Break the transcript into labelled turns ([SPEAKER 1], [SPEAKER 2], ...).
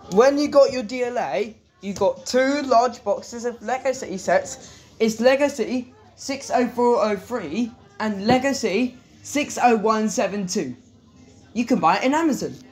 [SPEAKER 1] When you got your DLA, you got 2 large boxes of Lego City sets. It's Lego City 60403 and Lego City 60172. You can buy it in Amazon.